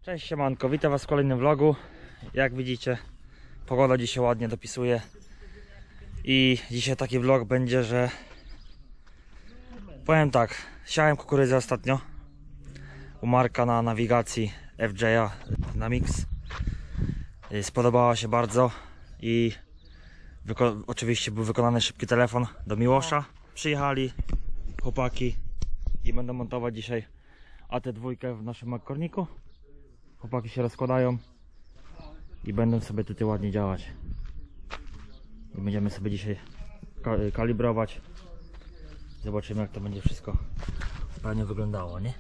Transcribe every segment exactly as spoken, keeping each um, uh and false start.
Cześć siemanko, witam was w kolejnym vlogu. Jak widzicie, pogoda dzisiaj ładnie dopisuje. I dzisiaj taki vlog będzie, że powiem tak, siałem kukurydzę ostatnio u Marka na nawigacji F J a Dynamics. Spodobała się bardzo i oczywiście był wykonany szybki telefon do Miłosza. Przyjechali chłopaki i będą montować dzisiaj A T dwa w naszym makkorniku. Chłopaki się rozkładają i będą sobie tutaj ładnie działać. I będziemy sobie dzisiaj kalibrować. Zobaczymy, jak to będzie wszystko fajnie wyglądało, nie?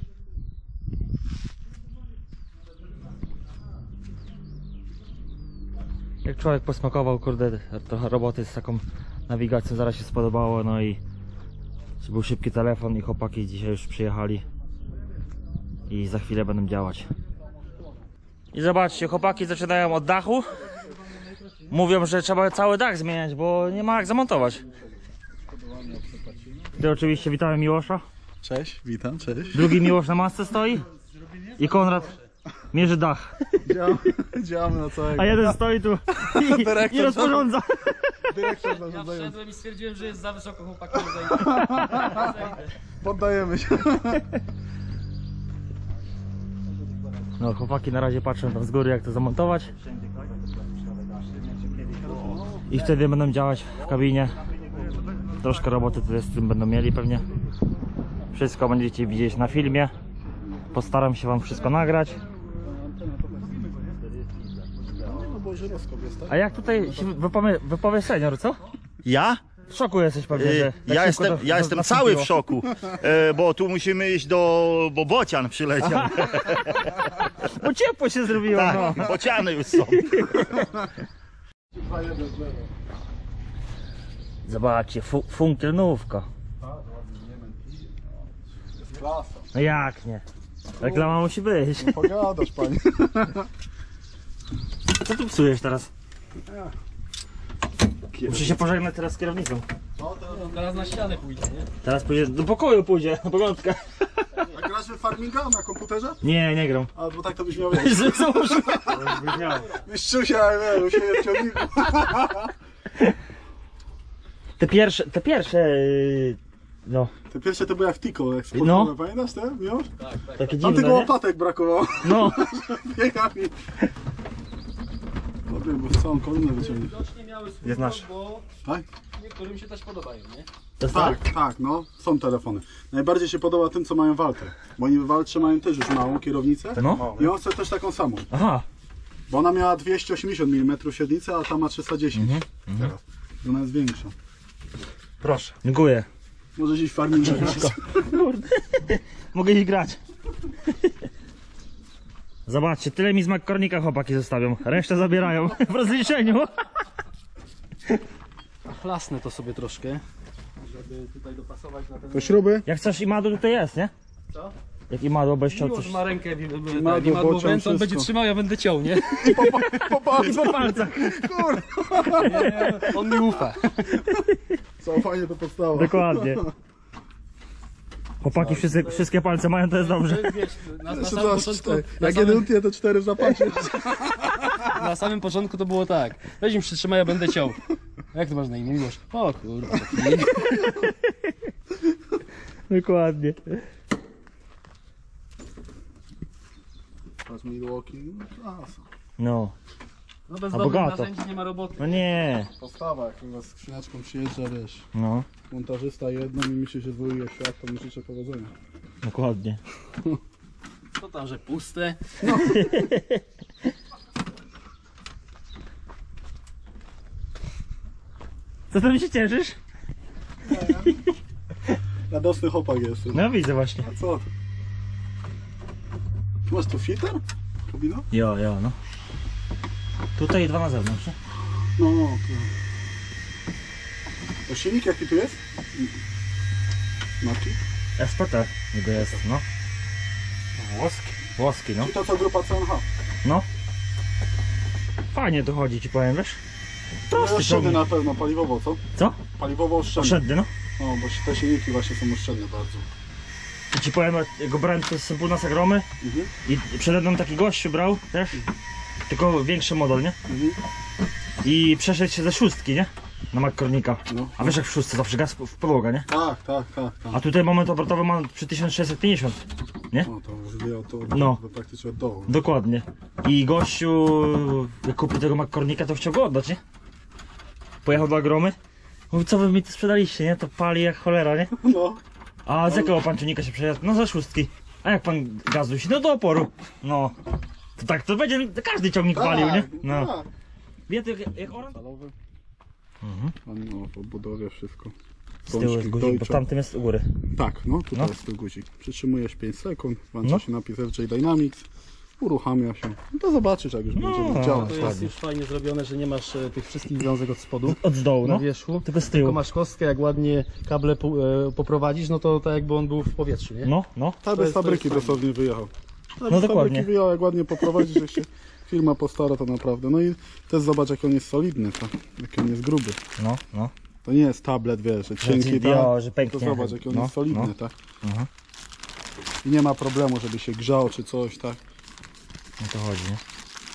Jak człowiek posmakował, kurde, trochę roboty z taką nawigacją, zaraz się spodobało, no i był szybki telefon i chłopaki dzisiaj już przyjechali i za chwilę będą działać. I zobaczcie, chłopaki zaczynają od dachu. Mówią, że trzeba cały dach zmieniać, bo nie ma jak zamontować. Tutaj oczywiście witamy Miłosza. Cześć, witam, cześć. Drugi Miłosz na masce stoi i Konrad mierzy dach. Działamy, działamy na całego. A jeden stoi tu i, i rozporządza. Dyrektor Ja wszedłem i stwierdziłem, że jest za wysoko, chłopaki, nie zejdę. Poddajemy się. No, chłopaki na razie patrzą tam z góry, jak to zamontować. I wtedy będą działać w kabinie. Troszkę roboty tutaj z tym będą mieli pewnie. Wszystko będziecie widzieć na filmie. Postaram się wam wszystko nagrać. A jak tutaj się wypowie, wypowie senior, co? Ja? W szoku jesteś pewnie, że tak Ja szybko jestem, to- ja to jestem nastąpiło. cały w szoku, e, bo tu musimy iść do... bo bocian przyleciał. Bo ciepło się zrobiło, no. Tak, bociany już są. Zobaczcie, fu funkcjonówka. Klasa. No jak nie? Reklama musi być. Pogadasz, panie. Co tu psujesz teraz? Muszę się pożegnać teraz z kierownicą. Teraz na ścianę pójdzie, nie? Teraz pójdzie, do pokoju pójdzie, na pamiątkę. A grasz w farminga na komputerze? Nie, nie gram. Albo tak to byś miał wiedzieć. Że co może? Mistrzusia, nie, u siebie w ciągniku. Te pierwsze, te pierwsze, yy, no, Te pierwsze to były jak w Tiko, jak No. no. Pamiętasz te? Miłosz? takie Tam dziwne, tylko nie? łopatek brakowało. No, Biegami. Dobry, bo w całą kolinę wyciągniesz. Widocznie miały swój Jest nasz. bo Tak? niektórym się też podobają, nie? to jest Tak, tak? tak, no. Są telefony. Najbardziej się podoba tym, co mają Walter. Bo oni w Waltrze mają też już małą kierownicę. No, I on chce też taką samą. aha, Bo ona miała dwieście osiemdziesiąt milimetrów średnicy, a ta ma trzysta dziesięć. Teraz. I ona jest większa. proszę. Dziękuję. Możesz iść w farming. Kurde, mogę iść grać. Zobaczcie, tyle mi z makkornika chłopaki zostawią, resztę zabierają w rozliczeniu. Chlasnę to sobie troszkę, żeby tutaj dopasować na ten... To śruby? Jak chcesz imadło tutaj jest, nie? Co? Jak imadło byś chciał Miłosz coś... ma rękę, Imadło, imadło bocian, węd, on będzie wszystko. trzymał, ja będę ciął, nie? Po I po palcach. nie? On mi ufa. Co, fajnie to podstawa. Dokładnie. Chłopaki wszyscy, wszystkie palce mają, to jest dobrze. Wiesz, na, na, Jeszcze samym dwa, początku, cztery. na, Jak jeden samym, utnie, to cztery w zapasie. na samym początku to było tak. Weź im przytrzymaj, ja będę ciął. Jak to masz na imię, Miłosz? O kurwa. Dokładnie. Patrz, Milwaukee, klasa. No, No bez A dobrych bogato. narzędzi nie ma roboty. no nie. Postawa, jak u was skrzyneczką przyjeżdża, wiesz. No, Montażysta jedną i myśli, że dwójuje świat, to mu życzę powodzenia. dokładnie. Co tam, że puste? Co tam się cieszysz? Radosny chłopak jestem. No widzę właśnie. A co? Ty masz tu filtr? Kabina? Jo, jo, no. Tutaj i dwa na zewnątrz, nie? No, no. To silnik jaki tu jest? Marki? S P T niby jest, no. Włoski. Włoski, no. I to co grupa C N H. No. Fajnie to chodzi, ci powiem, wiesz? To Prosty oszczędny ciągnik. na pewno, paliwowo, co? Co? Paliwowo oszczędny. Oszczędny, no. No, bo te silniki właśnie są oszczędne bardzo. I ci powiem, jak go brałem to Sempulna Sagromy Mhm. i przede mną taki gościu brał też, tylko większy model, nie? Mhm. I przeszedł się ze szóstki, nie? Na McCormicka. No. A wiesz jak w szóstce zawsze gaz w podłogę, nie? Tak, tak, tak, tak. A tutaj moment obrotowy ma przy tysiąc sześćset pięćdziesiąt, nie? No to już wie o to, No. to praktycznie od dołu. Dokładnie. I gościu, jak kupił tego McCormicka, to chciał go oddać, nie? Pojechał do Agromy. Mówi, co wy mi to sprzedaliście, nie? To pali jak cholera, nie? No. A z jakiego pan czynnika się przejechał? No za szóstki. A jak pan gaz dusi? No do oporu. No. To tak to będzie, każdy ciągnik palił, nie? No. Tak. Wie to jak, jak oran? Stalowy. Mhm. A no, po budowie wszystko. Z tyłu jest Pączki guzik, bo Deutsche. tamtym jest u góry. Tak, no tutaj No. jest ten guzik. Przytrzymujesz pięć sekund, włącza No. się napis F J Dynamics, uruchamia się. No to zobaczysz, jak już No. będzie działać. To Tak. jest już fajnie zrobione, że nie masz e, tych wszystkich wiązek od spodu Od dołu, na no. wierzchu. Tylko z Tylko tyłu. masz kostkę, jak ładnie kable po, e, poprowadzisz, no to tak jakby on był w powietrzu, nie? No, no. Tak, To bez jest- to fabryki jest dosłownie wyjechał. Tak, No bez dokładnie. fabryki wyjechał, jak ładnie poprowadzisz, że się firma postara, to naprawdę. No i też zobacz, jak on jest solidny, tak? Jak on jest gruby. No, no. To nie jest tablet, wiesz, że cienki, ci- tak? jo, że To pęknie. zobacz, jak on No, jest solidny, no. tak? Mhm. I nie ma problemu, żeby się grzał czy coś, tak? O to chodzi, nie?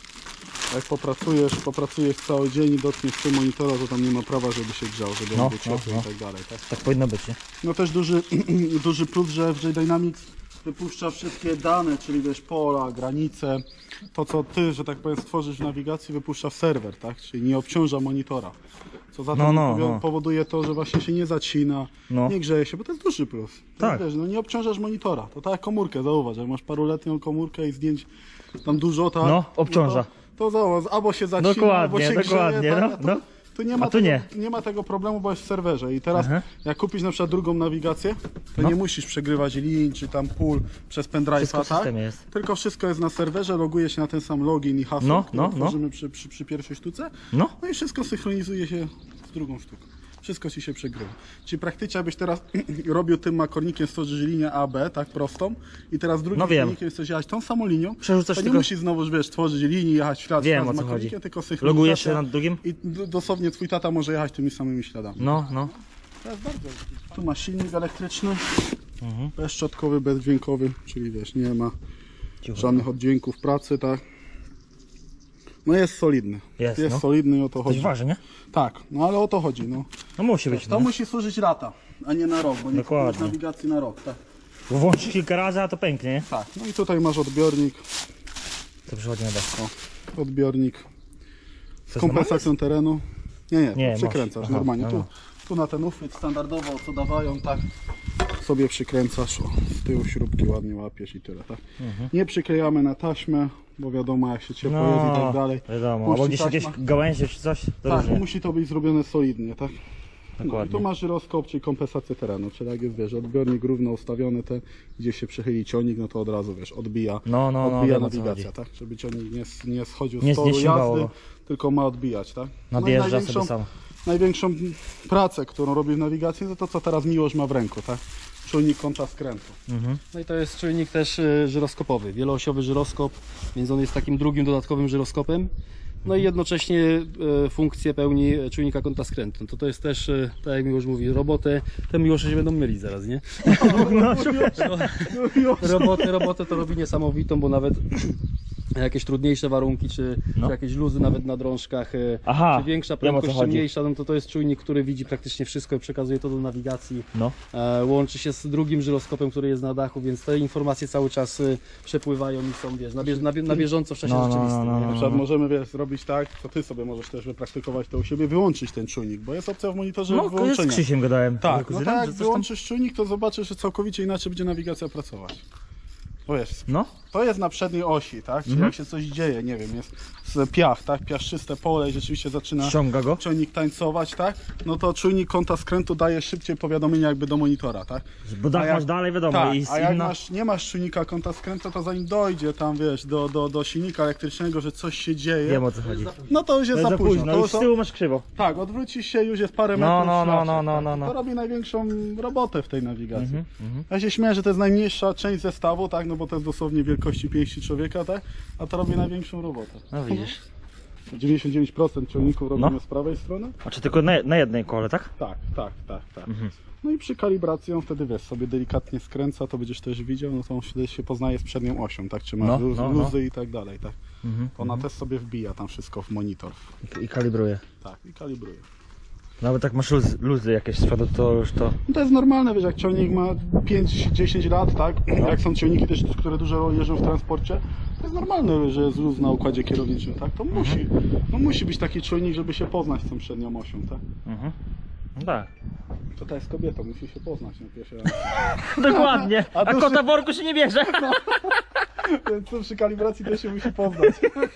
Jak popracujesz, popracujesz cały dzień i dotkniesz tu monitora, to tam nie ma prawa, żeby się grzał, żeby No, on był no, ciepły no. i tak dalej, tak? Tak powinno być, nie? No też duży, duży plus, że F J Dynamics wypuszcza wszystkie dane, czyli wiesz, pola, granice, to co ty, że tak powiem, stworzysz w nawigacji, wypuszcza w serwer, tak? Czyli nie obciąża monitora. Co za to No, no, powi- no. powoduje to, że właśnie się nie zacina, No. nie grzeje się, bo to jest duży plus. To Tak. Wiesz, no nie obciążasz monitora. To tak jak komórkę, zauważ, jak masz paruletnią komórkę i zdjęć tam dużo, tak? No, obciąża. To, to zauważ, albo się zacina, Dokładnie, albo się dokładnie, grzeje, tak? no, A tu, no. tu nie ma, A tu tego, nie. nie ma tego problemu, bo jest w serwerze. I teraz Aha. jak kupisz na przykład drugą nawigację, to No. nie musisz przegrywać linii czy tam pól przez Wszystko pendrive'a, w tak? systemie jest. Tylko wszystko jest na serwerze, loguje się na ten sam login i hasło, No, które no, no. tworzymy przy, przy, przy pierwszej sztuce. No. No i wszystko synchronizuje się z drugą sztuką. Wszystko ci się przegrywa. Czyli praktycznie jakbyś teraz robił tym makornikiem, stworzysz linię A B, tak prostą, i teraz drugim No wiem. silnikiem chcesz jechać tą samą linią, Przerzucasz to nie tylko- musisz znowu, wiesz, tworzyć linii, jechać ślad, Wiem, ślad o z co makornikiem, chodzi. tylko synchronizacja. Logujesz się nad drugim? I d- dosłownie twój tata może jechać tymi samymi śladami. No, no. To jest bardzo. Tu masz silnik elektryczny, Mhm. bezszczotkowy, bezdźwiękowy, czyli wiesz, nie ma Cicho. żadnych oddźwięków pracy, tak. No jest solidny. Jest, jest no. solidny i o to Coś chodzi. waży, nie? Tak, no ale o to chodzi. No. No musi być, To no. musi służyć lata, a nie na rok, bo nie Dokładnie. kupujesz nawigacji na rok. Tak. Włączysz kilka razy, a to pęknie, nie? tak. No i tutaj masz odbiornik, To przychodzi na dach. odbiornik z Coś kompensacją terenu. Nie, nie, Nie, tu przykręcasz masz. Aha, normalnie. no, Tu, no. tu na ten uchwyt standardowo, co dawają, tak sobie przykręcasz, o, z tyłu śrubki ładnie łapiesz i tyle, tak. Nie przyklejamy na taśmę, bo wiadomo jak się ciepło jest i tak dalej. No, wiadomo. Puści Albo gdzieś taśma. jakieś gałęzie czy coś, to Tak, różnie. musi to być zrobione solidnie, tak. No i Dokładnie. tu masz żyroskop, czyli kompensację terenu, czyli jak jest, wiesz, odbiornik równo ustawiony, ten, gdzie się przychyli ciągnik, no to od razu, wiesz, odbija, No, no, no, odbija wiem, o co nawigacja, chodzi. tak, żeby ciągnik nie, s- nie schodził Nie- z toru nie ściągało jazdy, go. tylko ma odbijać, tak. No i Nadjeżdża największą, sobie sam. największą pracę, którą robi w nawigacji, to to, co teraz Miłosz ma w ręku, tak, czujnik kąta skrętu. Mhm. No i to jest czujnik też e, żyroskopowy, wieloosiowy żyroskop, więc on jest takim drugim dodatkowym żyroskopem. No i jednocześnie e, funkcję pełni e, czujnika kąta skrętu. No to to jest też, e, tak jak Miłosz mówi, robotę. Te Miłosze się będą mylić zaraz, nie? No, Miłosz. Robotę, robotę to robi niesamowitą, bo nawet jakieś trudniejsze warunki, czy, No. czy jakieś luzy nawet na drążkach, e, Aha, czy większa wiem, o co prędkość, czy chodzi. mniejsza, no to to jest czujnik, który widzi praktycznie wszystko i przekazuje to do nawigacji. No. E, łączy się z drugim żyroskopem, który jest na dachu, więc te informacje cały czas e, przepływają i są, wiesz, na, bież, na, bie- na bieżąco w czasie No, no, rzeczywistym. no, no, nie? Na no. przykład możemy, wiesz, zrobić tak, to ty sobie możesz też wypraktykować to u siebie, wyłączyć ten czujnik, bo jest opcja w monitorze No, z wyłączenia. Krzysiem gadałem. Tak, no Kuzynem, tak, że jak coś tam- wyłączysz czujnik, to zobaczysz, że całkowicie inaczej będzie nawigacja pracować. Bo wiesz, No, to jest na przedniej osi, tak? Czyli Mhm. jak się coś dzieje, nie wiem, jest z piach, tak? Piaszczyste pole i rzeczywiście zaczyna ściąga go. czujnik tańcować, tak? No to czujnik kąta skrętu daje szybciej powiadomienie jakby do monitora, tak? Bo dach A jak- masz dalej, wiadomo, Tak, i jest a jak inna... masz, nie masz czujnika kąta skrętu, to zanim dojdzie tam, wiesz, do, do, do silnika elektrycznego, że coś się dzieje, Wiem, o co chodzi. no to już To jest jest za późno. no To, już z to, tyłu masz krzywo. tak, odwrócisz się, już jest parę No, metrów no, no, szlaczek, no, no, tak? no, no. To robi największą robotę w tej nawigacji. Mhm, mhm. Ja się śmieję, że to jest najmniejsza część zestawu, tak, no bo to jest dosłownie wielkości pięści człowieka, tak, a to robi największą robotę. No widzisz. dziewięćdziesiąt dziewięć procent ciągników robimy No. z prawej strony. A czy tylko na, na jednej kole, tak? Tak, tak, tak, tak. Mhm. No i przy kalibracji on wtedy, wiesz, sobie delikatnie skręca, to będziesz też widział, no to on wtedy się poznaje z przednią osią, tak? Czy ma No, luz, no, no. luzy i tak dalej, tak? Mhm. To ona też sobie wbija tam wszystko w monitor. I, i kalibruje. Tak, i kalibruje. Nawet jak masz luz, luzy jakieś z przodu, to już to... No to jest normalne, wiesz, jak ciągnik ma pięć dziesięć lat, tak? Jak są ciągniki też, które dużo jeżdżą w transporcie, to jest normalne, że jest luz na układzie kierowniczym, tak? To musi, no musi być taki czujnik, żeby się poznać z tą przednią osią, tak? Mhm. No tak. To ta jest kobieta, musi się poznać na pierwszy raz. Dokładnie. A A to kota się- w worku się nie bierze. Więc to przy kalibracji też się musi poznać.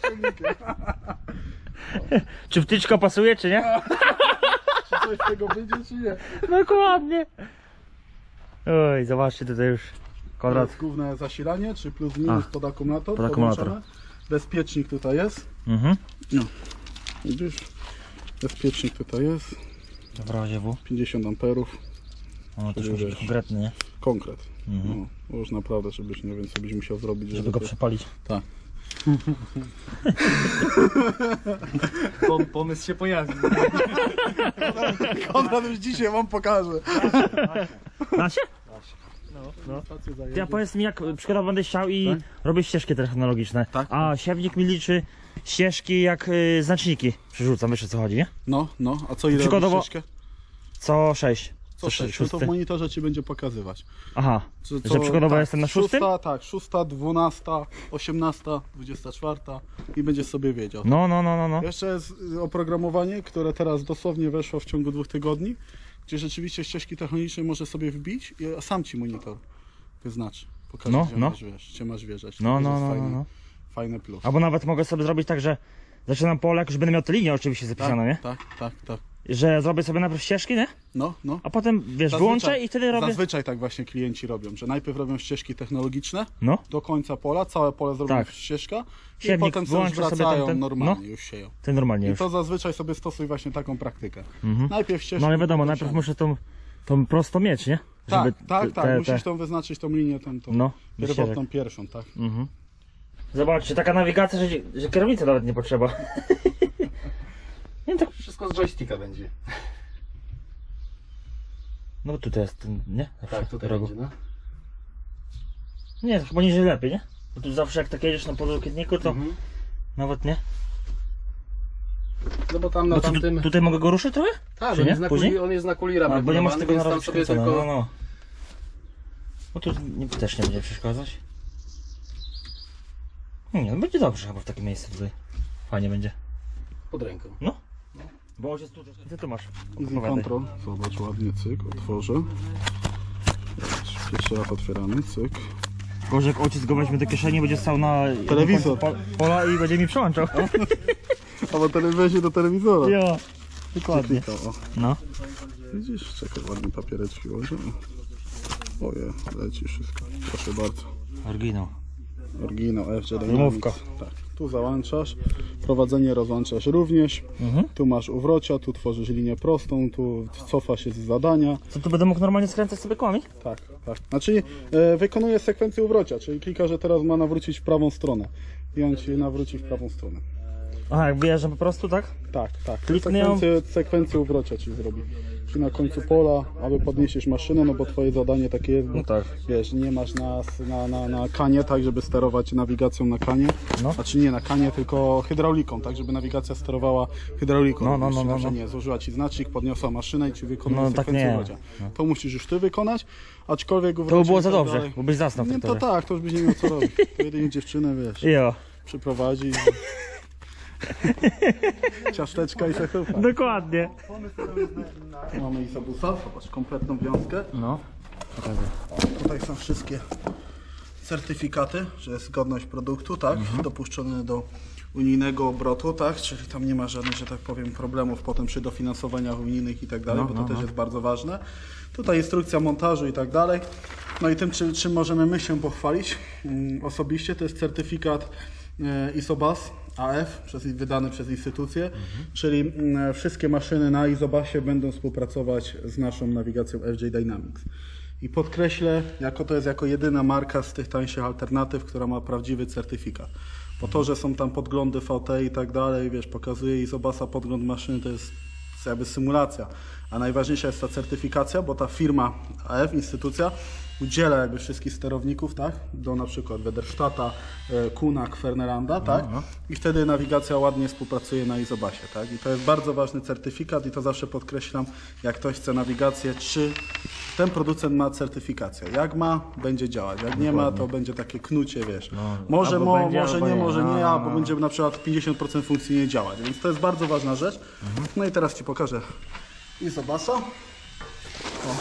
Czy wtyczka pasuje, czy nie? Czy coś z tego wyjdzie, czy nie? Dokładnie. Oj, zobaczcie tutaj już. To Konrad. jest główne zasilanie, czy plus minus A, pod akumulator. pod akumulator. podłączone. Bezpiecznik tutaj jest. Mhm. No. Widzisz? Bezpiecznik tutaj jest. Dobra, A W. pięćdziesiąt amperów. O, to już Czyli musi wiesz. być konkretny, nie? Konkret. Mhm. No, to już naprawdę, żebyś nie wiem, co byś musiał zrobić, Żeby go to- przepalić. Tak. Pom pomysł się pojawił. Konrad już dzisiaj wam pokaże. Da się? No. Ty, a powiedz mi, jak przykładowo będę chciał i Tak? robię ścieżki technologiczne. Tak. A siewnik mi liczy ścieżki jak y, znaczniki. Przerzucam, wiesz o co chodzi, nie? No, no, a co ile Przykładowo- robisz ścieżkę? Co sześć. Co sześć, no to w monitorze ci będzie pokazywać. Aha. Co, Że przykładowo tak, jestem na szóstym? Szósta, tak, szósta, dwunasta, osiemnasta, dwudziesta czwarta i będziesz sobie wiedział. No, no, no, no, no. Jeszcze jest y, oprogramowanie, które teraz dosłownie weszło w ciągu dwóch tygodni, gdzie rzeczywiście ścieżki techniczne może sobie wbić i sam ci monitor wyznaczy. Pokaże, No, gdzie, no. Masz, wiesz, gdzie masz wjeżdżać. No, To no, jest no, fajny, no, no. fajny plus. Albo nawet mogę sobie zrobić tak, że zaczynam pole, jak już będę miał te linie oczywiście zapisane, nie? Tak, tak, tak. Że zrobię sobie najpierw ścieżki, nie? No, no. A potem, wiesz, Zazwyczaj- włączę i wtedy robię... Zazwyczaj tak właśnie klienci robią, że najpierw robią ścieżki technologiczne No, do końca pola, całe pole zrobią Tak. ścieżka i Siewnik potem sobie już włączę sobie wracają tamten- normalnie, no. już sieją. to normalnie I już. to zazwyczaj sobie stosuj właśnie taką praktykę. Mhm. Najpierw ścieżki. No ale wiadomo, potem najpierw siano. muszę tą, tą prostą mieć, nie? Tak, Żeby tak, te- tak, te- musisz te- tą wyznaczyć tą linię, tą, tą No, pierwotną ścieżek. pierwszą, tak. Mhm. Zobaczcie, taka nawigacja, że, że kierownicy nawet nie potrzeba. Nie, tak... Wszystko z joysticka będzie. No bo tutaj jest ten, nie? Tak, tutaj rogu. będzie, no. Nie, to chyba niżej lepiej, nie? Bo tu zawsze jak tak jedziesz na podłokietniku, to Mhm. nawet nie. No bo tam na No to tu, tamtym... tutaj mogę go ruszyć trochę? Tak, czy on nie? jest, na Później? kuli, on jest na kuli ramy, A, bo nie masz tego na więc tam rogu sobie skręcone, tylko... no, no. No tu nie, też nie będzie przeszkadzać. Nie, no będzie dobrze chyba w takim miejscu tutaj. Fajnie będzie. pod ręką. No. Bo ojciec tutaj... Co tu masz? Easy Opowiadaj. control. Zobacz, ładnie, cyk, otworzę. Zobacz, pierwszy raz otwieramy, cyk. Gorzej jak ojciec go weźmie do kieszeni, będzie stał na Telewizor. po, pola i będzie mi przełączał. Albo telewizję do telewizora. Jo, dokładnie. Klikał, o. No. Widzisz, czekaj, ładnie papiereczki łożę. Oje, leci wszystko. Proszę bardzo. Oryginał. Oryginał F J Dynamics. Wymówka. Tak. Tu załączasz, prowadzenie rozłączasz również. Mhm. Tu masz uwrocia, tu tworzysz linię prostą, tu cofa się z zadania. Co tu będę mógł normalnie skręcać sobie kołami? Tak, tak. Znaczy e, wykonuje sekwencję uwrocia, czyli klika, że teraz ma nawrócić w prawą stronę. I on ci nawróci w prawą stronę. Aha, jak wyjeżdżam po prostu, tak? Tak, tak. Kliknę ją. Sekwencję, sekwencję uwrocia ci zrobi. Czyli na końcu pola, aby podniesiesz maszynę, no bo twoje zadanie takie jest, bo No tak. wiesz, nie masz na, na, na, na kanie, tak, żeby sterować nawigacją na kanie. No. Znaczy nie na kanie, tylko hydrauliką, tak, żeby nawigacja sterowała hydrauliką. No, no, no, Czyli no, na no. Nie, złożyła ci znacznik, podniosła maszynę i ci wykonuje No, tak sekwencję nie. uwrocia. No. To musisz już ty wykonać, aczkolwiek To uwrocie by było i za tak dobrze, dalej. bo byś zasnął w Nie, to traktorze. tak, to już byś nie miał co robić. To jedynie dziewczynę, wiesz, Jo. przyprowadzi. Ciasteczka i szechufa. Dokładnie. Mamy Isabusa, zobacz, kompletną wiązkę. No. Pokażę. Tutaj są wszystkie certyfikaty, że jest zgodność produktu, tak? Mhm. Dopuszczony do unijnego obrotu, tak? Czyli tam nie ma żadnych, że tak powiem, problemów potem przy dofinansowaniach unijnych i tak dalej, No, bo to no, też no. jest bardzo ważne. Tutaj instrukcja montażu i tak dalej. No i tym, czym, czym możemy my się pochwalić mm, osobiście, to jest certyfikat e, ISOBAS A F, przez, wydany przez instytucję, Mhm. czyli mm, wszystkie maszyny na ISOBASie będą współpracować z naszą nawigacją F J Dynamics. I podkreślę, jako to jest jako jedyna marka z tych tańszych alternatyw, która ma prawdziwy certyfikat. bo to, że są tam podglądy V T i tak dalej, wiesz, pokazuje Izobasa podgląd maszyny, to jest jakby symulacja, a najważniejsza jest ta certyfikacja, bo ta firma A F, instytucja, udziela jakby wszystkich sterowników, tak, do na przykład Wederstadta, Kunak, Ferneranda, tak, no. I wtedy nawigacja ładnie współpracuje na Izobasie, tak, i to jest bardzo ważny certyfikat i to zawsze podkreślam, jak ktoś chce nawigację, czy ten producent ma certyfikację, jak ma, będzie działać, jak nie ma, to będzie takie knucie, wiesz, może, albo mo, będzie, może albo nie, nie. może No, nie, no, albo no. będzie na przykład pięćdziesiąt procent funkcji nie działać, więc to jest bardzo ważna rzecz. No i teraz Ci pokażę Izobasa. O.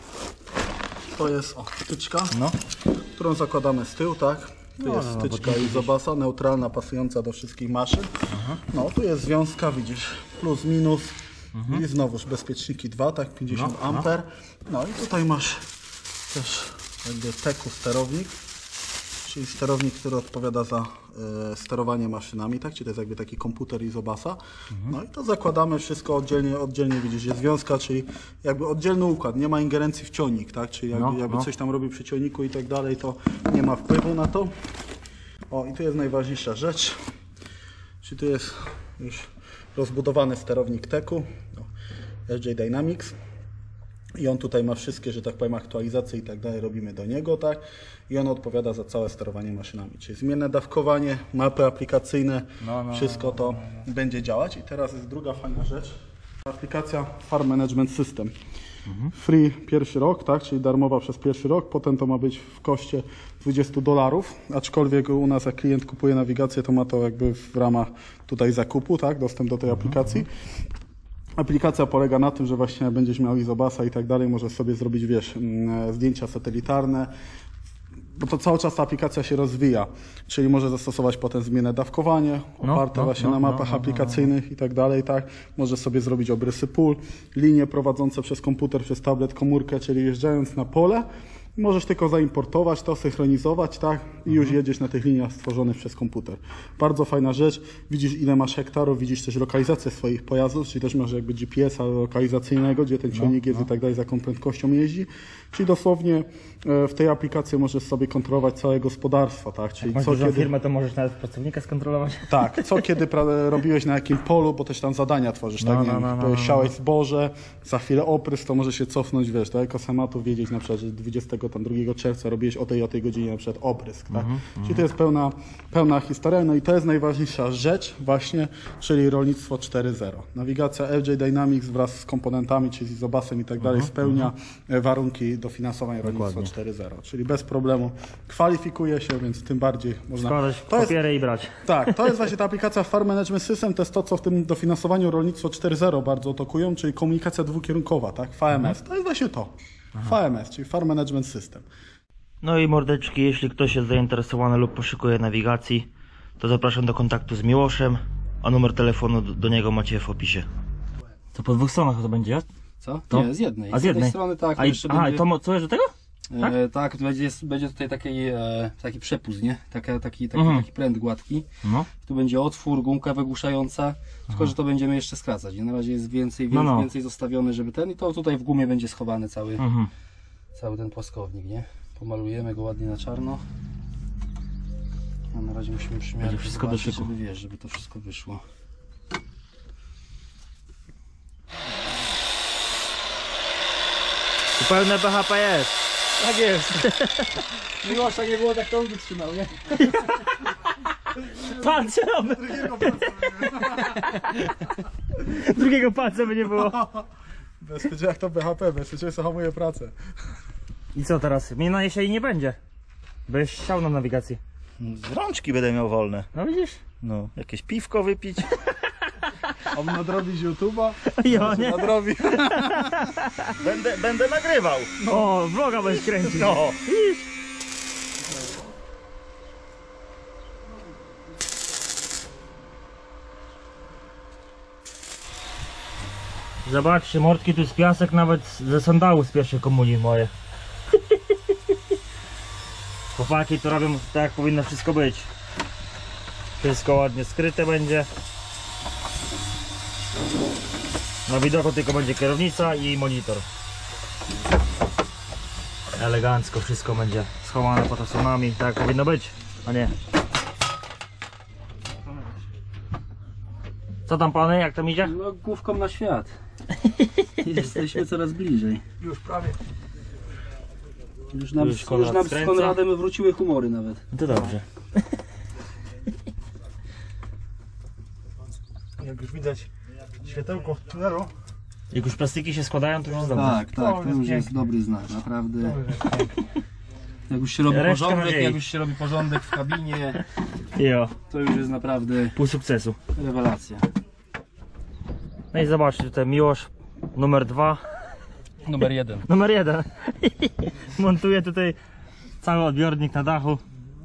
To jest o, wtyczka, No. którą zakładamy z tyłu, tak? Tu jest no, wtyczka bo tu Izobasa, neutralna, pasująca do wszystkich maszyn. No, tu jest związka, widzisz, plus, minus. I znowuż bezpieczniki dwa, tak, pięćdziesiąt No, no. amper. No i tutaj masz też jakby teku sterownik, czyli sterownik, który odpowiada za e, sterowanie maszynami, tak? Czyli to jest jakby taki komputer Izobasa. No i to zakładamy wszystko oddzielnie, oddzielnie widzisz, jest związka, czyli jakby oddzielny układ, nie ma ingerencji w ciągnik, tak? Czyli jakby, No, jakby no. coś tam robi przy ciągniku i tak dalej, to nie ma wpływu na to. O, i tu jest najważniejsza rzecz, czyli tu jest już rozbudowany sterownik teku, no, F J Dynamics. I on tutaj ma wszystkie, że tak powiem, aktualizacje i tak dalej, robimy do niego, tak? I on odpowiada za całe sterowanie maszynami, czyli zmienne dawkowanie, mapy aplikacyjne, No, no, wszystko to będzie działać. I teraz jest druga fajna rzecz, aplikacja Farm Management System. Free pierwszy rok, tak? Czyli darmowa przez pierwszy rok, potem to ma być w koszcie dwadzieścia dolarów, aczkolwiek u nas jak klient kupuje nawigację, to ma to jakby w ramach tutaj zakupu, tak? Dostęp do tej aplikacji. Aplikacja polega na tym, że właśnie będziesz miał Izobasa i tak dalej, możesz sobie zrobić, wiesz, zdjęcia satelitarne, bo to cały czas ta aplikacja się rozwija, czyli może zastosować potem zmienne dawkowanie, No, oparte no, właśnie no, na no, mapach no, no, aplikacyjnych i tak dalej, tak. Może sobie zrobić obrysy pól, linie prowadzące przez komputer, przez tablet, komórkę, czyli jeżdżając na pole, możesz tylko zaimportować to, synchronizować, tak? I już jedziesz na tych liniach stworzonych przez komputer. Bardzo fajna rzecz. Widzisz, ile masz hektarów, widzisz też lokalizację swoich pojazdów, czyli też masz jakby G P S-a lokalizacyjnego, gdzie ten ciągnik jest i tak dalej, z jaką prędkością jeździ. Czyli dosłownie e, w tej aplikacji możesz sobie kontrolować całe gospodarstwo, tak? Czyli Masz co dużą kiedy... firmę, to możesz nawet pracownika skontrolować. Tak, co kiedy pra- robiłeś na jakim polu, bo też tam zadania tworzysz, No, tak? Nie no, wiem, no, no, to no. siałeś zboże, za chwilę oprys, to może się cofnąć, wiesz, tak? Jako sematu wiedzieć na przykład, że dwudziestego drugiego czerwca robiłeś o tej o tej godzinie na przykład oprysk, tak? Mhm, Czyli to jest pełna, pełna historia, no i to jest najważniejsza rzecz właśnie, czyli rolnictwo cztery zero. Nawigacja F J Dynamics wraz z komponentami, czyli z Izobasem i tak dalej, Mhm, spełnia e, warunki dofinansowania rolnictwa Dokładnie. cztery zero, czyli bez problemu kwalifikuje się, więc tym bardziej można... Składać To jest- papiery i brać. tak, to jest właśnie ta aplikacja Farm Management System, to jest to, co w tym dofinansowaniu rolnictwo cztery zero bardzo tokują, czyli komunikacja dwukierunkowa, tak? V M S, to jest właśnie to. V M S, czyli Farm Management System. No i mordeczki, jeśli ktoś jest zainteresowany lub poszukuje nawigacji, to zapraszam do kontaktu z Miłoszem, a numer telefonu do, do niego macie w opisie. To po dwóch stronach to będzie? Co? To? Nie, z jednej. A z jednej? strony tak. A, i, jeszcze aha, będzie, i to mo- co jest do tego? tak? e, tak, będzie, jest, będzie tutaj taki, e, taki przepust, nie? Taka, taki, taki, Mhm. taki pręt gładki. No. Tu będzie otwór, gumka wygłuszająca, tylko że to będziemy jeszcze skracać. Nie? Na razie jest więcej, No, więcej, no. więcej zostawione, żeby ten i to tutaj w gumie będzie schowany cały, Mhm. cały ten płaskownik, nie? Pomalujemy go ładnie na czarno. A na razie musimy przymiarkę Będzie wszystko do zobaczyć, szyku. żeby wiesz, żeby to wszystko wyszło. Tu pełne B H P jest. Tak jest. Miłosza nie było, tak to on wytrzymał, nie? Palce robię. Drugiego palca by nie było. Bezpiecznie jak to B H P, bezpieczeństwo hamuje pracę. I co teraz? Mnie na jesieni nie będzie. Byś chciał na nawigacji. Z rączki będę miał wolne. No widzisz? No, jakieś piwko wypić. On nadrobić YouTube'a? Jo, nie? Nadrobi. Będę, będę nagrywał. O, vloga będziesz kręcił. No. Widzisz? Zobaczcie, mordki, tu jest piasek nawet ze sandału z pierwszej komunii moje. Chłopaki to robią tak, jak powinno wszystko być. Wszystko ładnie skryte będzie. Na widoku tylko będzie kierownica i monitor. Elegancko wszystko będzie schowane pod osłonami, tak jak powinno być, a nie. Co tam pany, jak tam idzie? No główką na świat. Jesteśmy coraz bliżej. Już prawie. Już nam, Już już Konrad nam z skręca. Konradem wróciły humory nawet. No to dobrze. Jak już widać światełko w tunelu. Jak już plastiki się składają, to już jest dobrze. Tak, tak, to jest już jest pięknie. dobry znak, naprawdę. Jak już się robi Resztka porządek, nadziei. jak już się robi porządek w kabinie, Jo, to już jest naprawdę pół sukcesu. rewelacja. No i zobaczcie, tutaj Miłosz numer dwa, Numer jeden. numer jeden. Montuje tutaj cały odbiornik na dachu.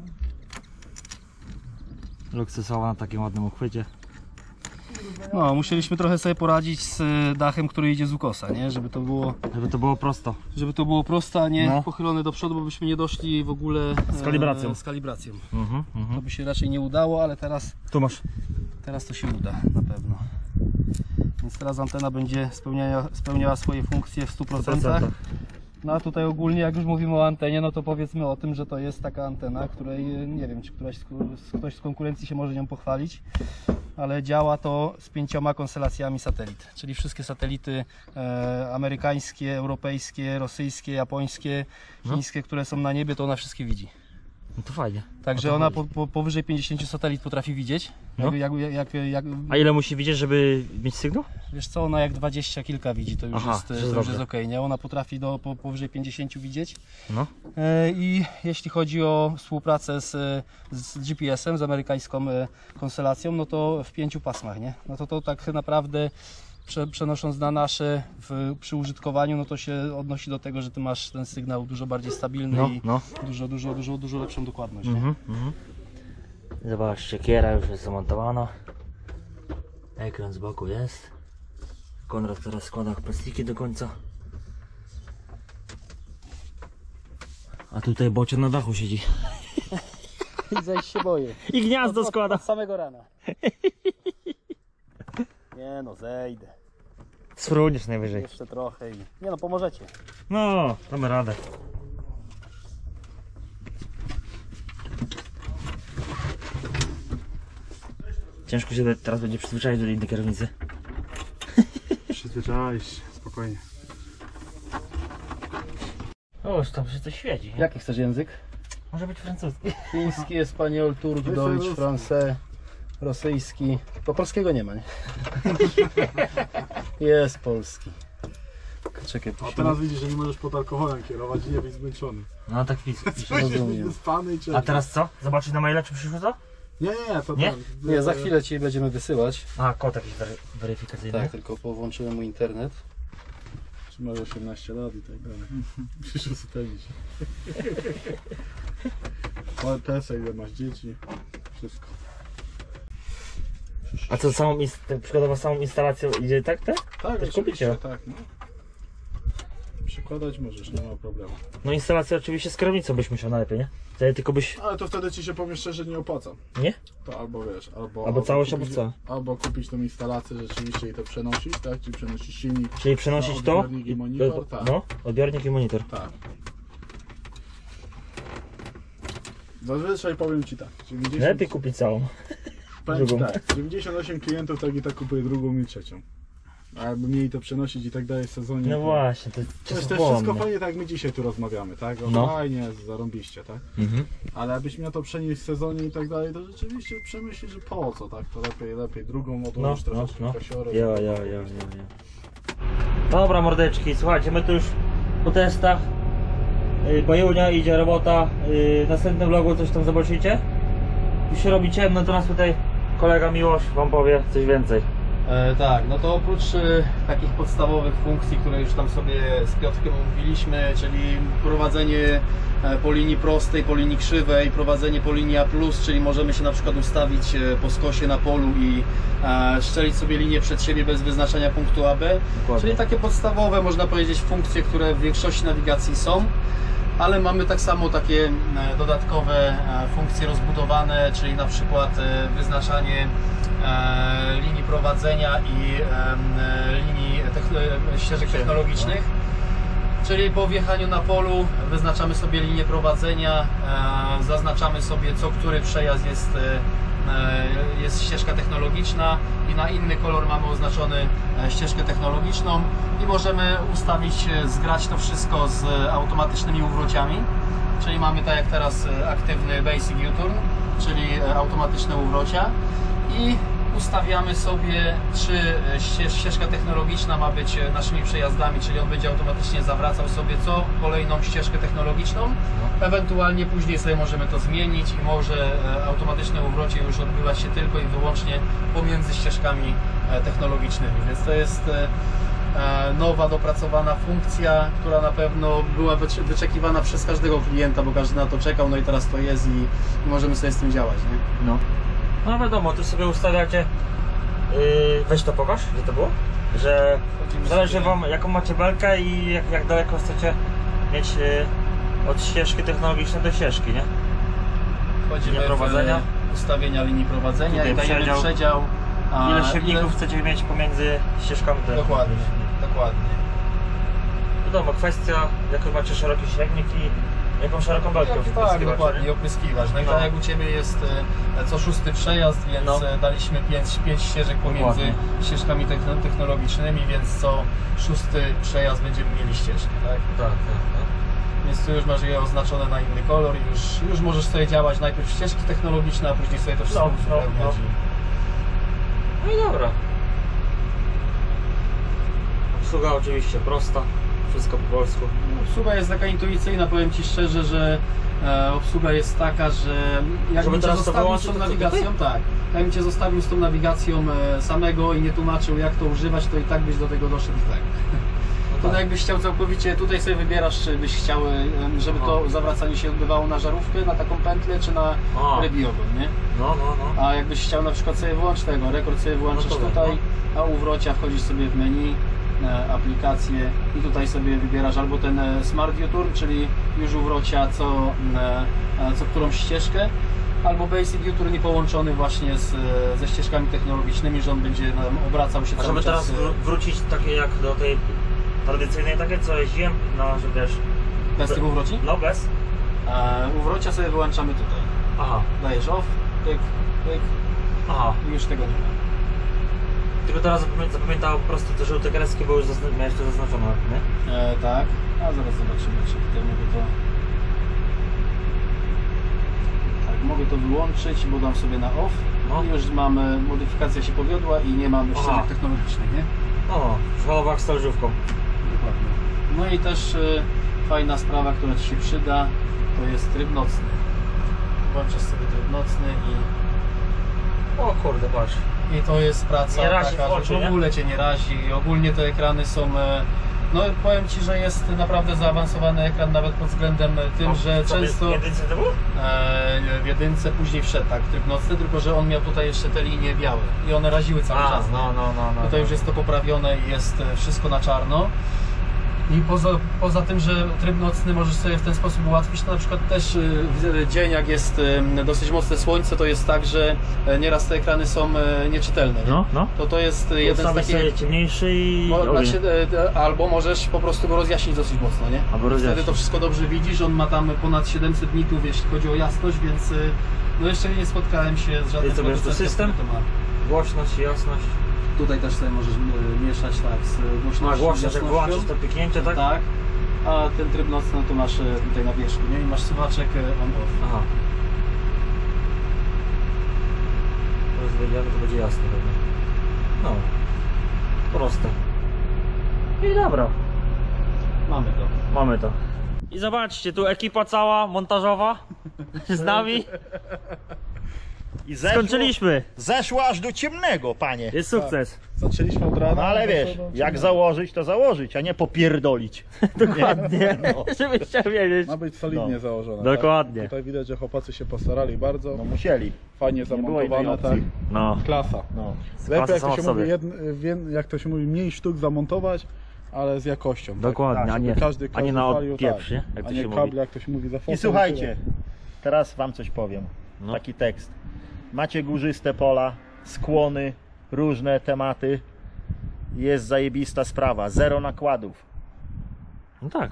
Luksusowo na takim ładnym uchwycie. No, musieliśmy trochę sobie poradzić z dachem, który idzie z ukosa, nie? Żeby to było, Żeby to było prosto. żeby to było prosto, a nie No. pochylone do przodu, bo byśmy nie doszli w ogóle Z kalibracją. E, z kalibracją. Mhm, To mhm. by się raczej nie udało, ale teraz, Tu masz. teraz to się uda na pewno. Więc teraz antena będzie spełniała, spełniała swoje funkcje w stu procentach. No a tutaj ogólnie, jak już mówimy o antenie, no to powiedzmy o tym, że to jest taka antena, której nie wiem, czy któraś, z- ktoś z konkurencji się może nią pochwalić, ale działa to z pięcioma konstelacjami satelit, czyli wszystkie satelity e, amerykańskie, europejskie, rosyjskie, japońskie, chińskie, które są na niebie, to ona wszystkie widzi. No to fajnie. Także ona po, po, powyżej pięćdziesięciu satelit potrafi widzieć. No. Jak, jak, jak, jak, A ile musi widzieć, żeby mieć sygnał? wiesz co, ona jak dwadzieścia kilka widzi, to już Aha, jest, to to jest już jest dobrze. okej, nie? Ona potrafi do po, powyżej pięćdziesięciu widzieć. No. E, I jeśli chodzi o współpracę z, z G P S-em, z amerykańską e, konstelacją, no to w pięciu pasmach, nie? No to to tak naprawdę prze, przenosząc na nasze w, przy użytkowaniu, no to się odnosi do tego, że ty masz ten sygnał dużo bardziej stabilny No, i no. dużo, dużo, dużo, dużo lepszą dokładność, nie? Mhm, mhm. Zobaczcie, kiera już jest zamontowana. Ekran z boku jest. Konrad teraz składa plastiki do końca. A tutaj bocie na dachu siedzi. I zejść się boję. I gniazdo składa. Od samego rana. Nie no, zejdę. Sfruniesz najwyżej. Jeszcze trochę i... Nie no, pomożecie. No, damy radę. Ciężko się teraz będzie przyzwyczaić do innej kierownicy. Przyzwyczaić się, spokojnie. O, już tam się coś świeci. Jaki chcesz język? Może być francuski. Chiński, espanol, turk, deutsch, francais, rosyjski. Po polskiego nie ma, nie? Jest polski. Czekaj, A tu się... teraz widzisz, że nie możesz pod alkoholem kierować i nie być zmęczony. No tak pisze. Rozumiem. Spany i A czerwony. teraz co? Zobaczyć na maila, czy przyszło co? Nie, nie, nie, to Nie? ten, Nie, za chwilę Ci będziemy wysyłać. A, kod jakiś wery weryfikacyjny. Tak, tylko powłączyłem mu internet. Czy masz osiemnaście lat i tak dalej. Musisz uzupełnić. Ale Tesla, ile masz dzieci, wszystko. A co, samą, inst- przykładowo samą instalacją idzie tak, tak? Tak, Też oczywiście, kupicie? tak, no. Przykładać możesz, nie ma problemu. No instalacja oczywiście z kierownicą byś musiał najlepiej, nie? Wtedy tylko byś... Ale to wtedy ci się powiem szczerze nie opłaca. Nie? To albo wiesz, albo... Albo całość, kupić, albo co? Albo kupić tą instalację rzeczywiście i to przenosić, tak? Czyli przenosić silnik. Czyli przenosić Na to... odbiornik i monitor, tak. No, odbiornik i monitor. Tak. Zazwyczaj powiem ci tak. dziewięćdziesiąt Lepiej kupić całą. powiem ci drugą. tak, dziewięćdziesiąt osiem klientów tak i tak kupuje drugą i trzecią. A jakby mieli to przenosić i tak dalej w sezonie. No to- właśnie, to jest To jest też wszystko czasochłonne. fajnie, tak jak my dzisiaj tu rozmawiamy, tak? O, No. fajnie, zarąbiście, tak? Mhm. Ale jakbyś miał to przenieść w sezonie i tak dalej, to rzeczywiście przemyślisz, że po co, tak? To lepiej, lepiej drugą No, odłożyć no, troszeczkę no. kasiory. Jo, jo, jo, jo, jo. Dobra mordeczki, słuchajcie, my tu już po testach. Yy, Bajunia, idzie robota. Yy, w następnym vlogu coś tam zobaczycie. Już się robi ciemno, to nas tutaj kolega Miłosz wam powie coś więcej. E, tak, no to oprócz e, takich podstawowych funkcji, które już tam sobie z Piotrkiem omówiliśmy, czyli prowadzenie e, po linii prostej, po linii krzywej, prowadzenie po linii A plus, czyli możemy się na przykład ustawić e, po skosie na polu i e, szczelić sobie linię przed siebie bez wyznaczania punktu A B. Dokładnie. Czyli takie podstawowe, można powiedzieć, funkcje, które w większości nawigacji są. Ale mamy tak samo takie e, dodatkowe e, funkcje rozbudowane, czyli na przykład e, wyznaczanie e, linii prowadzenia i e, linii techn- ścieżek technologicznych. Czyli po wjechaniu na polu wyznaczamy sobie linię prowadzenia, e, zaznaczamy sobie co który przejazd jest, e, jest jest ścieżka technologiczna i na inny kolor mamy oznaczony e, ścieżkę technologiczną i możemy ustawić, e, zgrać to wszystko z automatycznymi uwrociami, czyli mamy tak jak teraz e, aktywny Basic U-Turn, czyli e, automatyczne uwrocia i ustawiamy sobie, czy ście- ścieżka technologiczna ma być naszymi przejazdami, czyli on będzie automatycznie zawracał sobie co kolejną ścieżkę technologiczną. Ewentualnie później sobie możemy to zmienić i może e, automatyczne uwrocie już odbywać się tylko i wyłącznie pomiędzy ścieżkami e, technologicznymi. Więc to jest e, e, nowa, dopracowana funkcja, która na pewno była wycz- wyczekiwana przez każdego klienta, bo każdy na to czekał, no i teraz to jest i, i możemy sobie z tym działać, nie? No. No wiadomo, tu sobie ustawiacie, yy, weź to pokaż, gdzie to było, że Wchodzimy zależy sobie- wam jaką macie belkę i jak, jak daleko chcecie mieć yy, od ścieżki technologicznej do ścieżki, nie? Wchodzimy Linia prowadzenia. w ustawienia linii prowadzenia Tutaj i dajemy przedział. przedział. a Ile siewników chcecie mieć pomiędzy ścieżkami technologicznymi. Dokładnie, dokładnie. Wiadomo, kwestia jaki macie szeroki siewnik i jaką szeroką belkę Jak, tak, wpryskiwacie, dokładnie, nie? i opryskiwacz. No i No. tak jak u Ciebie jest e, co szósty przejazd, więc No. e, daliśmy pięć, pięć ścieżek pomiędzy Dokładnie. ścieżkami techno- technologicznymi, więc co szósty przejazd będziemy mieli ścieżkę, tak? Tak, tak, tak. Więc tu już masz je oznaczone na inny kolor i już, już możesz sobie działać najpierw ścieżki technologiczne, a później sobie to wszystko No, no, uzupełniać. no. i- No i dobra. Obsługa oczywiście prosta, wszystko po polsku. Obsługa jest taka intuicyjna, powiem Ci szczerze, że e, obsługa jest taka, że jakbym Żeby Cię teraz to zostawił z wyłączyć, tą to co, nawigacją, tak, jakbym Cię zostawił z tą nawigacją e, samego i nie tłumaczył jak to używać, to i tak byś do tego doszedł tak. To tak. jakbyś chciał całkowicie, tutaj sobie wybierasz, czy byś chciał, e, żeby to zawracanie się odbywało na żarówkę, na taką pętlę, czy na A. rybi ogon, nie? No, no, no. A jakbyś chciał na przykład sobie wyłączyć tego, rekord sobie wyłączysz No to wiem, tutaj, a u wrocia wchodzisz sobie w menu, e, aplikacje i tutaj sobie wybierasz albo ten e, Smart U-Turn, czyli już u wrocia co, e, e, co którąś ścieżkę, albo Basic U-Turn nie połączony właśnie z, e, ze ścieżkami technologicznymi, że on będzie nam obracał się A cały żeby czas. teraz e, wró- wrócić takie jak do tej tradycyjnej takie co jeździłem, no że wiesz, Bez tych uwroci? no bez. E, u wrocia sobie wyłączamy tutaj. Aha, Dajesz off, pyk, pyk aha. i już tego nie ma. Tylko teraz zapamię- zapamiętałem po prostu te żółte kreski, bo już zazn- miałeś to zaznaczone, nie? E, tak, a zaraz zobaczymy, czy tutaj mogę to... Tak, mogę to wyłączyć, bo dam sobie na off. No. I już mamy, modyfikacja się powiodła i nie mamy Aha. ścieżek technologicznych, nie? O, szalowak z talerzówką. Dokładnie. No i też e, fajna sprawa, która Ci się przyda, to jest tryb nocny. Włączasz sobie tryb nocny i, O kurde, patrz. i to jest praca Nie razi taka, w oczy, że w nie? ogóle Cię nie razi. I ogólnie te ekrany są... E, no powiem Ci, że jest naprawdę zaawansowany ekran nawet pod względem tym, O, że co, często... jedynce to było? E, w jedynce później wszedł tak tryb nocny, tylko że on miał tutaj jeszcze te linie białe i one raziły cały A, czas. nie? no, no, no, no. Tutaj już jest to poprawione i jest e, wszystko na czarno. I poza, poza tym, że tryb nocny możesz sobie w ten sposób ułatwić, to na przykład też e, w dzień, jak jest e, dosyć mocne słońce, to jest tak, że e, nieraz te ekrany są e, nieczytelne. Nie? No, no. To to jest e, jeden z Ustawić takich... sobie ciemniejszy i... Mo, ogień. znaczy, e, e, albo możesz po prostu go rozjaśnić dosyć mocno, nie? Albo Wtedy rozjaśnić. to wszystko dobrze widzisz, on ma tam ponad siedemset nitów, jeśli chodzi o jasność, więc e, no jeszcze nie spotkałem się z żadnym Jest sobie jeszcze producentem, system? który to ma. Głośność i jasność. Tutaj też sobie możesz e, mieszać tak z głośnością, A głośność, jak jasnością. wyłączyć to piknięcie, tak? Tak. A ten tryb nocny no to masz e, tutaj na wierzchu, nie? I masz suwaczek e, on-off. Aha. To jest wiedziałem, to będzie jasne pewnie. No. Proste. I dobra. Mamy to. Mamy to. I zobaczcie, tu ekipa cała montażowa z nami. I zeszło, Skończyliśmy. zeszło aż do ciemnego, panie. Jest sukces. Zaczęliśmy od rana. No ale to- wiesz, to- to- jak założyć, to założyć, a nie popierdolić. Dokładnie. Żebyś chciał wiedzieć. Ma być solidnie No. założone. Dokładnie. Tak? Tutaj widać, że chłopacy się postarali bardzo. No musieli. Fajnie Nie było zamontowane, innej tak. opcji. No. Klasa. No. Lepiej jak sama to, się w sobie. mówi, jedn, wie- jak to się mówi, mniej sztuk zamontować, ale z jakością. Tak? Dokładnie, a nie, Każdy, a nie na każdy falił, odpieprz, tak. nie? Jak A to nie się kable, mówi. jak to się mówi, za fosą I słuchajcie, teraz wam coś powiem. No. Taki tekst. Macie górzyste pola, skłony, różne tematy. Jest zajebista sprawa. Zero nakładów. No tak.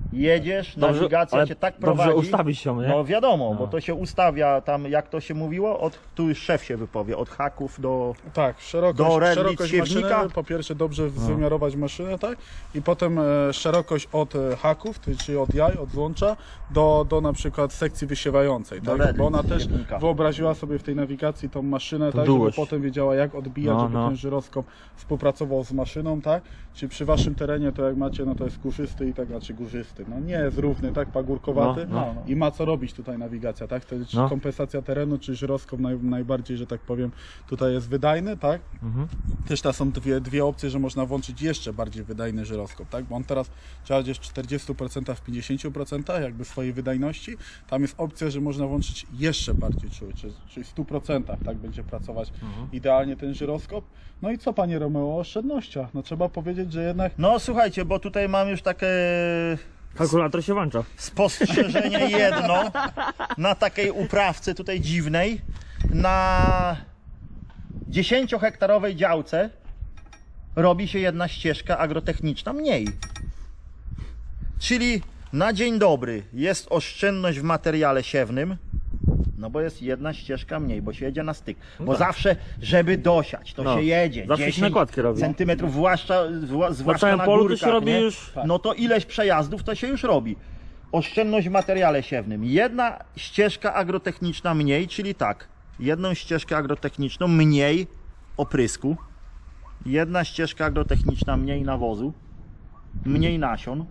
jedziesz, Dobrze, nawigacja ale cię tak dobrze prowadzi. ustawić się, nie? No wiadomo, No. bo to się ustawia tam, jak to się mówiło, od, tu już szef się wypowie, od haków do... Tak, szerokość, Do rędli szerokość siewnika? maszyny, po pierwsze dobrze wymiarować maszynę, tak? I potem e, szerokość od e, haków, ty- czyli od jaj, od złącza, do, do na przykład sekcji wysiewającej, Do tak? rędli Bo ona też siewnika. wyobraziła sobie w tej nawigacji tą maszynę, tak? długość. Żeby potem wiedziała jak odbijać, No, żeby no. ten żyroskop współpracował z maszyną, tak? Czyli przy waszym terenie to jak macie, no to jest kurzysty i tak, znaczy górzysty, no nie jest równy, tak? Pagórkowaty No, i ma co robić tutaj nawigacja, tak? To jest czy No. kompensacja terenu, czy żyroskop naj, najbardziej, że tak powiem, tutaj jest wydajny, tak? Mhm. Też tam są dwie, dwie opcje, że można włączyć jeszcze bardziej wydajny żyroskop, tak? Bo on teraz działa gdzieś w czterdziestu procentach, w pięćdziesięciu procentach jakby swojej wydajności. Tam jest opcja, że można włączyć jeszcze bardziej czuły, czyli, czyli w stu procentach tak będzie pracować idealnie ten żyroskop. No i co, panie Romeo, o oszczędnościach? No trzeba powiedzieć, że jednak No słuchajcie, bo tutaj mam już takie Kalkulator się włącza. spostrzeżenie jedno na takiej uprawce tutaj dziwnej, na dziesięciohektarowej działce robi się jedna ścieżka agrotechniczna mniej. Czyli na dzień dobry jest oszczędność w materiale siewnym, no bo jest jedna ścieżka mniej, bo się jedzie na styk. Bo zawsze, żeby dosiać, to No. się jedzie Zawsze się dziesięć nakładki robi. centymetrów, zwłaszcza, zwła- zwłaszcza całym na polu to górkach, się robi nie? już- No to ileś przejazdów to się już robi. Oszczędność w materiale siewnym. Jedna ścieżka agrotechniczna mniej, czyli tak, jedną ścieżkę agrotechniczną mniej oprysku, jedna ścieżka agrotechniczna mniej nawozu, mniej nasion.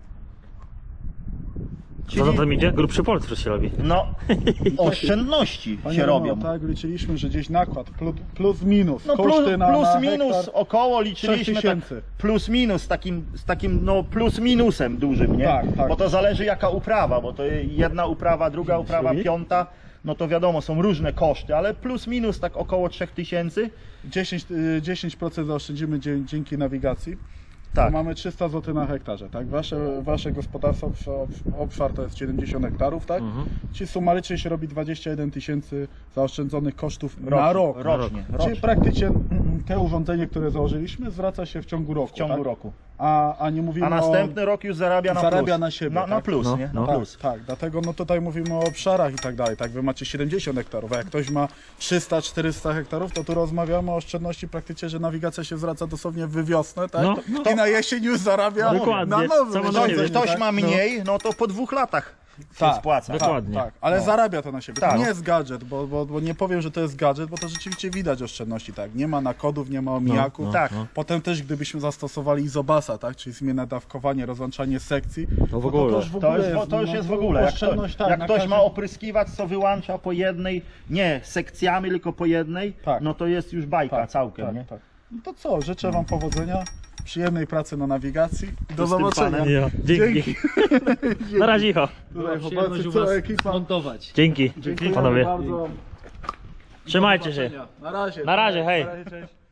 Co za tym idzie? Grubszy portfel się robi. No, oszczędności Panie się Romeo, robią. tak liczyliśmy, że gdzieś nakład plus, plus minus, No plus, koszty na, plus na minus hektar. około liczyliśmy tak, tysięcy. plus minus z takim, z takim no plus minusem dużym, nie? Tak, tak. Bo to zależy jaka uprawa, bo to jedna uprawa, druga uprawa, Czyli? piąta, no to wiadomo są różne koszty, ale plus minus tak około trzech tysięcy. dziesięć, y, dziesięć procent zaoszczędzimy dzie- dzięki nawigacji. Tak. To mamy trzysta złotych na hektarze, tak? Wasze, wasze gospodarstwo, obszar, obszar to jest siedemdziesiąt hektarów, tak? Mhm. Czyli sumarycznie się robi dwadzieścia jeden tysięcy zaoszczędzonych kosztów na Rocznie, rok. rocznie, Czyli rocznie. praktycznie mm, te urządzenie, które założyliśmy, zwraca się w ciągu roku. W ciągu tak? roku. A, a nie mówimy A następny rok już zarabia na zarabia plus. na siebie, Na, na tak? plus, No, nie? no. Na Tak, plus. tak, dlatego no tutaj mówimy o obszarach i tak dalej, tak, wy macie siedemdziesiąt hektarów, a jak ktoś ma trzysta czterysta hektarów, to tu rozmawiamy o oszczędności praktycznie, że nawigacja się zwraca dosłownie w wiosnę, tak, No, i na jesień już zarabia No, dokładnie. na nowym Co ma na Ktoś, urządzeniu, ktoś tak? ma mniej, no to po dwóch latach się Tak, spłaca. tak, Dokładnie. tak, ale No. zarabia to na siebie. Tak. To nie jest gadżet, bo, bo, bo nie powiem, że to jest gadżet, bo to rzeczywiście widać oszczędności, tak. Nie ma nakodów, nie ma omijaków. no, Tak. no. Potem też gdybyśmy zastosowali izobasa, tak, czyli zmienne dawkowanie, rozłączanie sekcji, To w no ogóle. To, już w To ogóle jest, jest, to już no, jest w ogóle. Jak, oszczędność, kto, tak, jak na ktoś każdym- ma opryskiwać, co wyłącza po jednej, nie sekcjami, tylko po jednej, Tak. no to jest już bajka Tak, całkiem, tak, nie? tak. No to co, życzę wam powodzenia, przyjemnej pracy na nawigacji i do Z tym zobaczenia. panem. Ja. Dzięki. Na razie, icho. Tutaj Przyjemność chłopacy, u cała was ekipa. montować. Dzięki, Dziękujemy panowie. bardzo. Trzymajcie się. Na razie. Na razie, hej. Na razie, cześć.